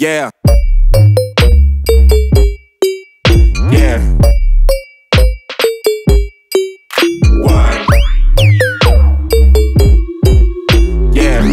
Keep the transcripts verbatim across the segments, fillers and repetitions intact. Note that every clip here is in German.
Yeah. Yeah. What? Yeah.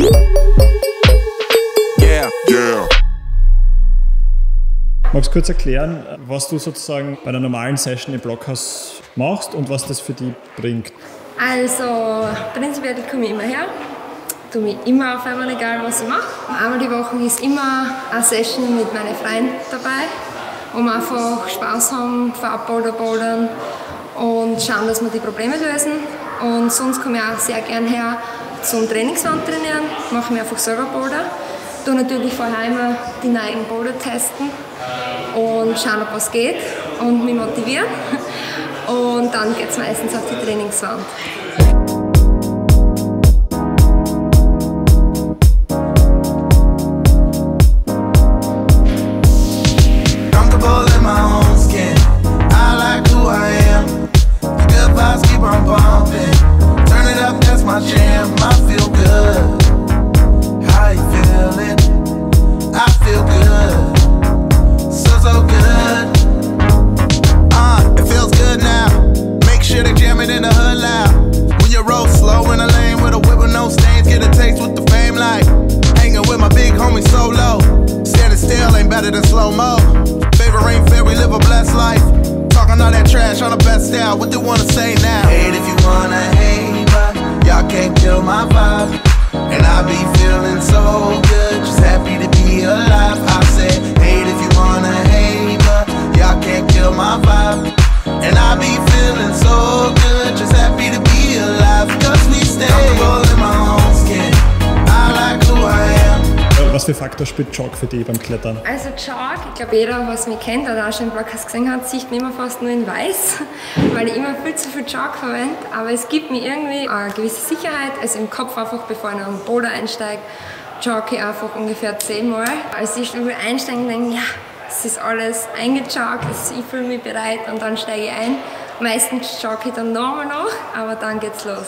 Yeah. Yeah. Magst du kurz erklären, was du sozusagen bei einer normalen Session im Blockhaus machst und was das für dich bringt? Also prinzipiell komme ich immer her, tue mich immer aufwärmen, egal was ich mache. Einmal die Woche ist immer eine Session mit meinen Freunden dabei, wo wir einfach Spaß haben, Farbboulder bouldern und schauen, dass wir die Probleme lösen. Und sonst komme ich auch sehr gerne her zum Trainingswand trainieren, mache mir einfach selber Boulder. Ich tue natürlich vorher immer die neuen Boulder testen und schauen, ob was geht und mich motivieren. Und dann geht es meistens auf die Trainingswand. Better than slow-mo. Favor ain't fair, we live a blessed life. Talking all that trash on the best style. What they wanna say now? Hate if you wanna hate, but y'all can't kill my vibe. And I be feeling so good, just happy to be alive. I said, hate if you wanna hate, but y'all can't kill my vibe. And I be feeling so good, just happy to be alive. Cause we stay comfortable in my own skin. I like who I am. Was für Faktor spielt Chalk für dich beim Klettern? Also Chalk, ich glaube jeder, was mich kennt oder auch schon im Blockhaus gesehen hat, sieht mich immer fast nur in weiß, weil ich immer viel zu viel Chalk verwende. Aber es gibt mir irgendwie eine gewisse Sicherheit, also im Kopf einfach, bevor ich in einen Boulder einsteige, chalk ich einfach ungefähr zehnmal. Als ich einsteige, denke ich, ja, es ist alles eingechalkt, ich fühle mich bereit und dann steige ich ein. Meistens chalk ich dann nochmal noch, aber dann geht's los.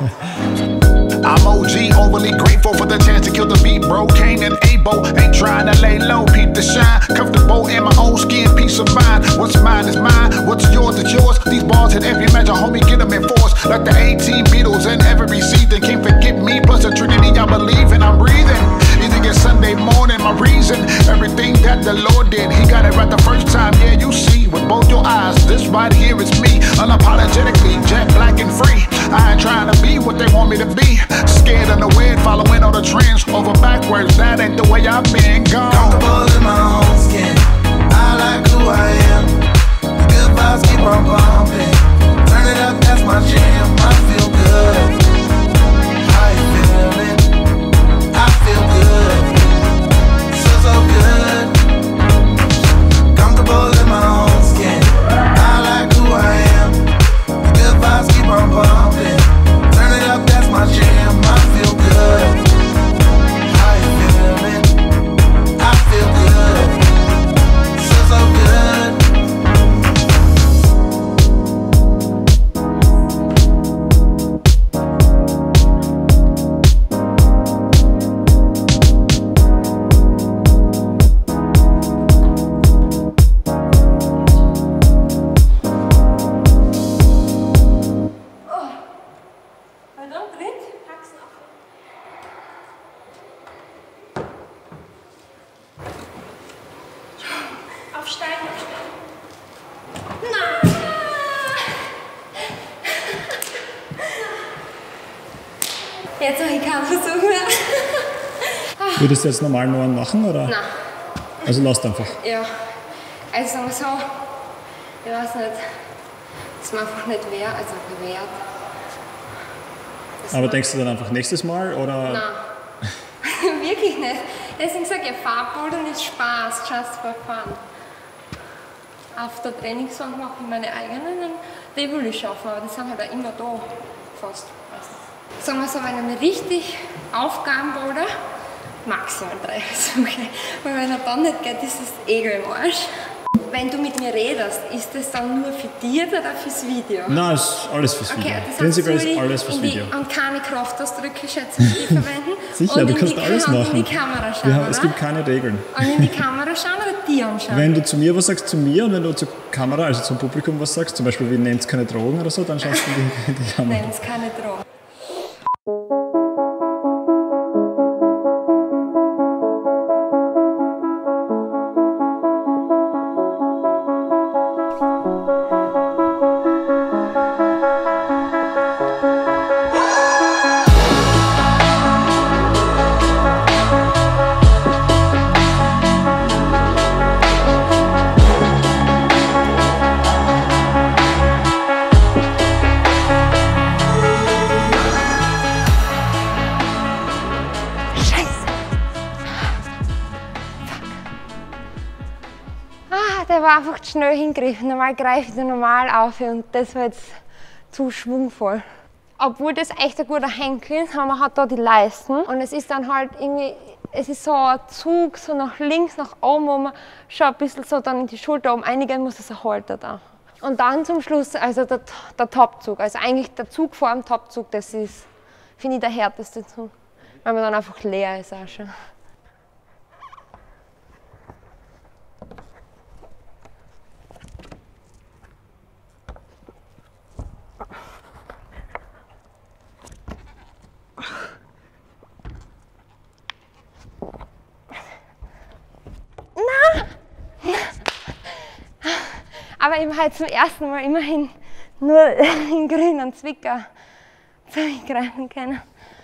I'm O G, overly grateful for the chance to kill the beat, bro. Kane and Abo, ain't trying to lay low, peep the shine. Comfortable in my own skin, peace of mind. What's mine is mine, what's yours is yours. These bars hit every measure, homie, get them in force. Like the eighteen Beatles in every season. Can't forget me, plus the Trinity I believe in, I'm breathing. Easy get Sunday morning, my reason. Everything that the Lord did, he got it right the first time. Yeah, you see, with both your eyes, this right here is me. Unapologetically, jet black and free. I ain't trying to be what they want me to be. Scared of the wind, following all the trends. Over backwards, that ain't the way I've been gone. Comfortable in my own skin. I like who I am. The good vibes keep on bumping. Turn it up, that's my jam. I feel good. How you feeling? I feel good. So, so good. Comfortable in my own skin. I like who I am. The good vibes keep on bumping. Turn it up, that's my jam. I feel good. How you feeling? I feel good. So, so good. Aufsteigen, aufsteigen. Nein! Jetzt habe ich keinen Versuch mehr. Würdest du jetzt normal noch einen machen, oder? Nein. Also lasst einfach. Ja. Also sagen wir so, ich weiß nicht, dass man einfach nicht wehrt, also bewährt. Aber denkst du dann einfach nächstes Mal, oder? Nein. Wirklich nicht. Deswegen sage ich, Farbbouldern ist Spaß, just for fun. Auf der Trainingswand mache ich meine eigenen, die will ich schaffen, aber die sind halt auch immer da, fast. Sagen wir so, wenn ich richtig Aufgabenboulder, maximal drei Versuche. Weil wenn er dann nicht geht, ist das Egel im Arsch. wenn du mit mir redest, ist das dann nur für dich oder fürs Video? Nein, es ist alles fürs Video. Okay, das Prinzipiell heißt, ist alles fürs in die, Video. und keine Kraftausdrücke, schätze ich, die verwenden. Sicher, und du in kannst die, alles und machen. in die Kamera schauen, Wir haben, oder? es gibt keine Regeln. Und in die Kamera schauen oder die anschauen? Wenn du zu mir was sagst, zu mir, und wenn du zur Kamera, also zum Publikum was sagst, zum Beispiel, wir nehmen keine Drogen oder so, dann schaust du in die, die Kamera. Nein, es keine Drogen. Der war einfach zu schnell hingegriffen. Normal greife ich da normal auf und das war jetzt zu schwungvoll. Obwohl das echt ein guter Henkel ist, aber man hat da die Leisten und es ist dann halt irgendwie, es ist so ein Zug so nach links, nach oben, wo man schon ein bisschen so dann in die Schulter oben einigen muss, das ein Halter da. Und dann zum Schluss, also der, der Topzug, also eigentlich der Zug vor dem Topzug, das ist, finde ich, der härteste Zug, weil man dann einfach leer ist auch schon. Aber ich habe halt zum ersten Mal immerhin nur in grünen Zwicker zurückgreifen können.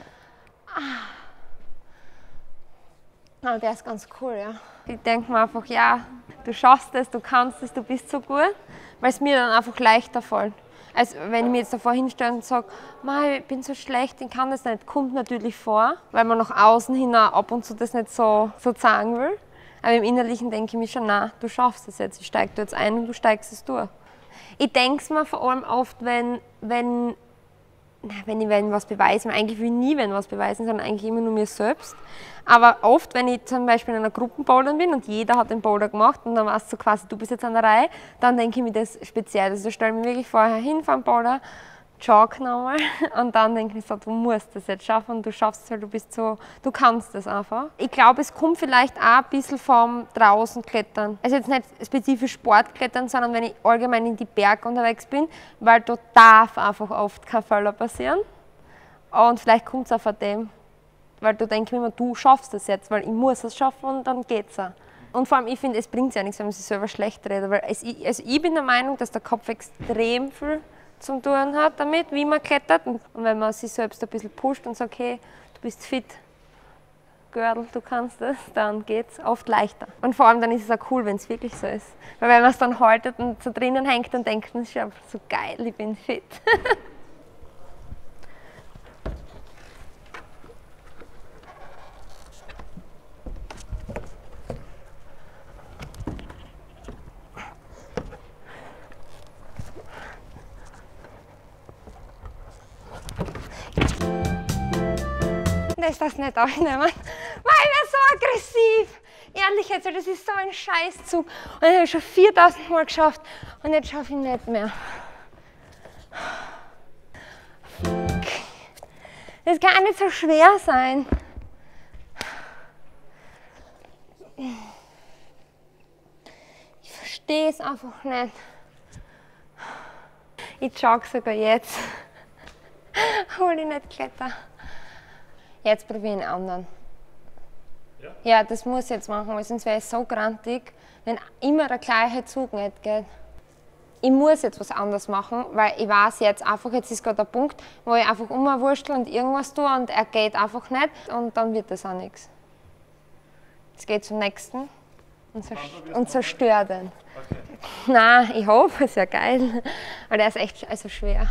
Aber der ist ganz cool, ja. Ich denke mir einfach, ja, du schaffst es, du kannst es, du bist so gut, weil es mir dann einfach leichter fällt. Also wenn ich mir jetzt davor hinstelle und sage, ich bin so schlecht, ich kann das nicht, kommt natürlich vor, weil man nach außen hin ab und zu das nicht so, so sagen will. Aber im Innerlichen denke ich mir schon, nein, du schaffst es jetzt, ich steige da jetzt ein und du steigst es durch. Ich denke es mir vor allem oft, wenn, wenn, wenn ich wenn was beweisen will. Eigentlich will ich nie wenn was beweisen, sondern eigentlich immer nur mir selbst. Aber oft, wenn ich zum Beispiel in einer Gruppenboulder bin und jeder hat den Boulder gemacht und dann weißt du quasi, du bist jetzt an der Reihe, dann denke ich mir das speziell. Also ich stelle mich wirklich vorher hin vom Boulder, jogge nochmal und dann denke ich so, du musst das jetzt schaffen und du schaffst es, weil du bist so, du kannst das einfach. Ich glaube, es kommt vielleicht auch ein bisschen vom draußen Klettern. Also jetzt nicht spezifisch Sportklettern, sondern wenn ich allgemein in die Berge unterwegs bin, weil da darf einfach oft kein Fehler passieren. Und vielleicht kommt es auch von dem, weil du denkst immer, du schaffst das jetzt, weil ich muss es schaffen und dann geht's auch. Und vor allem, ich finde, es bringt ja nichts, wenn man sich selber schlecht redet, weil es, also ich bin der Meinung, dass der Kopf extrem viel zum tun hat damit, wie man klettert. Und wenn man sich selbst ein bisschen pusht und sagt, hey, du bist fit, Girl, du kannst das, dann geht es oft leichter. Und vor allem dann ist es auch cool, wenn es wirklich so ist. Weil wenn man es dann haltet und so drinnen hängt, dann denkt man, es ist einfach so geil, ich bin fit. Das das nicht aufnehmen, weil ich bin so aggressiv. Ehrlich jetzt, das ist so ein Scheißzug. Und ich habe schon viertausend Mal geschafft und jetzt schaffe ich nicht mehr. Das kann nicht so schwer sein. Ich verstehe es einfach nicht. Ich jogge sogar jetzt, obwohl ich nicht kletter. Jetzt probiere ich einen anderen. Ja? Ja, das muss ich jetzt machen, weil sonst wäre ich so grantig, wenn immer der gleiche Zug nicht geht. Ich muss jetzt was anderes machen, weil ich weiß jetzt einfach, jetzt ist gerade der Punkt, wo ich einfach umwurschtel und irgendwas tue und er geht einfach nicht und dann wird das auch nichts. Jetzt geht zum nächsten und, zerst und zerstört den. Okay. Nein, ich hoffe, es wäre geil, aber der ist echt also schwer.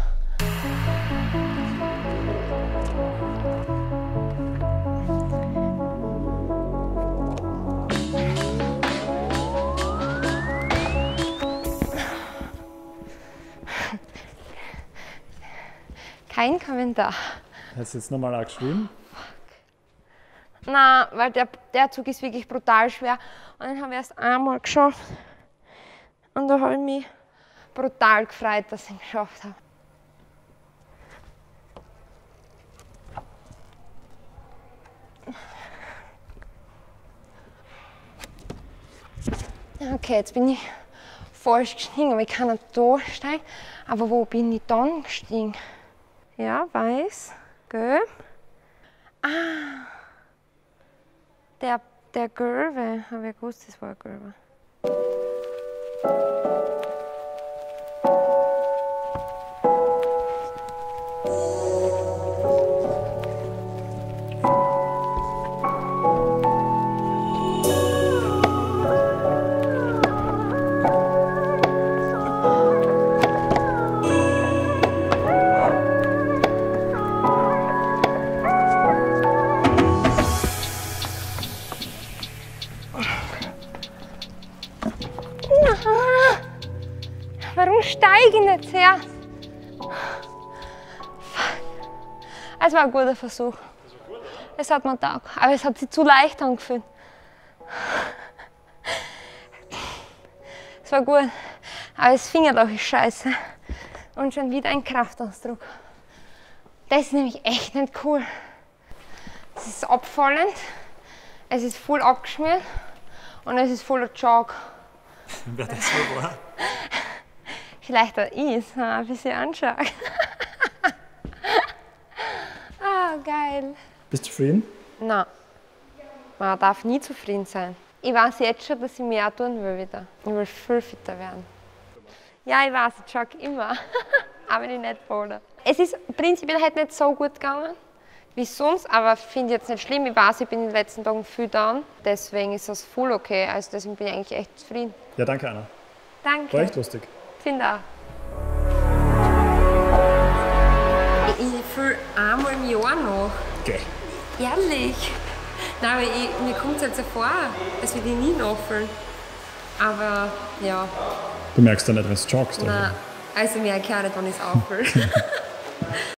Kein Kommentar. Hast du jetzt nochmal auch geschrieben? Nein, weil der, der Zug ist wirklich brutal schwer. Und den haben wir erst einmal geschafft. Und da habe ich mich brutal gefreut, dass ich ihn geschafft habe. Okay, jetzt bin ich falsch gestiegen, aber ich kann nicht da steigen. Aber wo bin ich dann gestiegen? Ja, weiß, gelb. Ah, der, der gelbe. Habe ich gewusst, das war ein gelber. Warum steige ich nicht zuerst? Es war ein guter Versuch. Es hat mir getaugt, aber es hat sich zu leicht angefühlt. Es war gut, aber das Fingerloch ist scheiße. Und schon wieder ein Kraftausdruck. Das ist nämlich echt nicht cool. Es ist abfallend, es ist voll abgeschmiert und es ist voller Jog. Wer das so war? Vielleicht auch ich, ein bisschen anschauen. Ah, geil. Bist du zufrieden? Nein, man darf nie zufrieden sein. Ich weiß jetzt schon, dass ich mehr tun will wieder. Ich will viel fitter werden. Ja, ich weiß, ich jogge immer, aber ich nicht bowle. Es ist prinzipiell halt nicht so gut gegangen wie sonst, aber finde ich jetzt nicht schlimm. Ich weiß, ich bin in den letzten Tagen viel down, deswegen ist das voll okay. Also deswegen bin ich eigentlich echt zufrieden. Ja, danke Anna. Danke. War echt lustig. Finde auch. Ich fühle einmal im Jahr noch. Okay. Ehrlich? Nein, aber ich, mir kommt es halt so vor, als würde ich nie nachfühlen. Aber ja. Du merkst ja nicht, wenn du joggst. Nein, also merke ich auch nicht, wenn ich es auffühle.